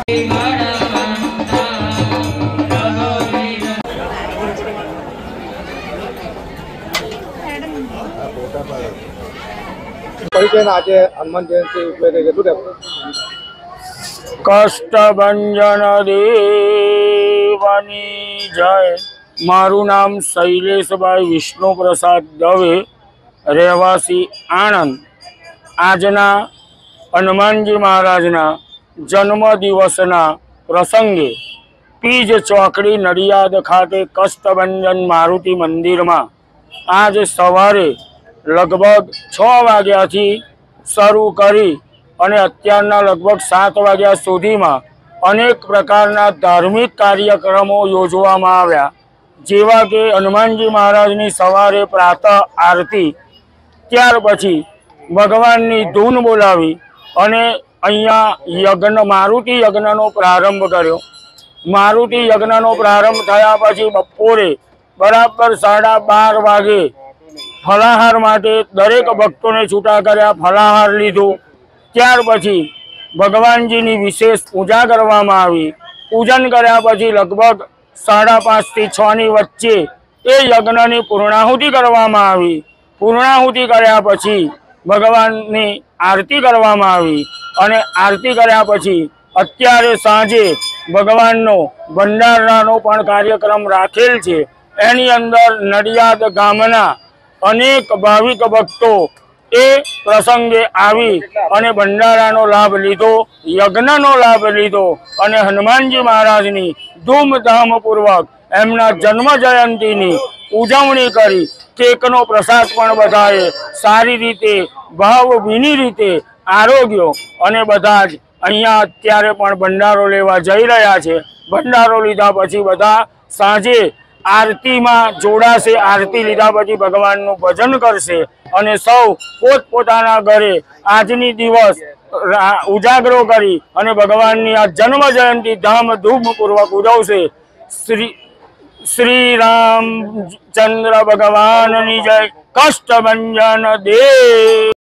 આજે હનુમાન જયંતિ કષ્ટભંજન દેવની જય। મારું નામ શૈલેષભાઈ વિષ્ણુ પ્રસાદ દવે, રહેવાસી આણંદ। આજના હનુમાનજી મહારાજના જન્મદિવસના પ્રસંગે પીજ ચોકડી નડિયાદ ખાતે કષ્ટભંજન મારુતિ મંદિરમાં આજ સવારે લગભગ 6 વાગ્યાથી શરૂ કરી અને અત્યારના લગભગ 7 વાગ્યા સુધીમાં અનેક પ્રકારના ધાર્મિક કાર્યક્રમો યોજવામાં આવ્યા, જેવા કે હનુમાનજી મહારાજની સવારે પ્રાતઃ આરતી, ત્યાર પછી ભગવાનની ધૂન બોલાવી અને અહીંયા યજ્ઞ મારુતિ યજ્ઞનો પ્રારંભ કર્યો। મારુતિ યજ્ઞનો પ્રારંભ થયા પછી બપોરે બરાબર 12:30 વાગે ફલાહાર માટે દરેક ભક્તોને છૂટા કર્યા, ફલાહાર લીધું। ત્યાર પછી ભગવાનજીની વિશેષ પૂજા કરવામાં આવી। પૂજન કર્યા પછી લગભગ 5:30 થી 6 ની વચ્ચે એ યજ્ઞની પૂર્ણાહુતિ કરવામાં આવી। પૂર્ણાહુતિ કર્યા પછી ભગવાનની આરતી કરવામાં આવી અને આરતી કર્યા પછી અત્યારે સાંજે ભગવાનનો ભંડારાનો પણ કાર્યક્રમ રાખેલ છે। એની અંદર નડિયાદ ગામના અનેક ભાવિક ભક્તો એ પ્રસંગે આવી અને ભંડારાનો લાભ લીધો, યજ્ઞનો લાભ લીધો અને હનુમાનજી મહારાજની ધૂમધામપૂર્વક એમના જન્મ જયંતિની ઉજવણી કરી। કેકનો પ્રસાદ પણ બધાએ સારી રીતે ભાવભીની રીતે આરોગ્યો અને બધા જ અહીંયા અત્યારે પણ ભંડારો લેવા જઈ રહ્યા છે। ભંડારો લીધા પછી બધા સાંજે આરતીમાં જોડાશે। આરતી લીધા પછી ભગવાનનું ભજન કરશે અને સૌ પોતપોતાના ઘરે આજની દિવસ ઉજાગરો કરી અને ભગવાનની આ જન્મ જયંતિ ધામધૂમપૂર્વક ઉજવશે। શ્રી રામચંદ્ર ભગવાનની જય। કષ્ટભંજન દેવ।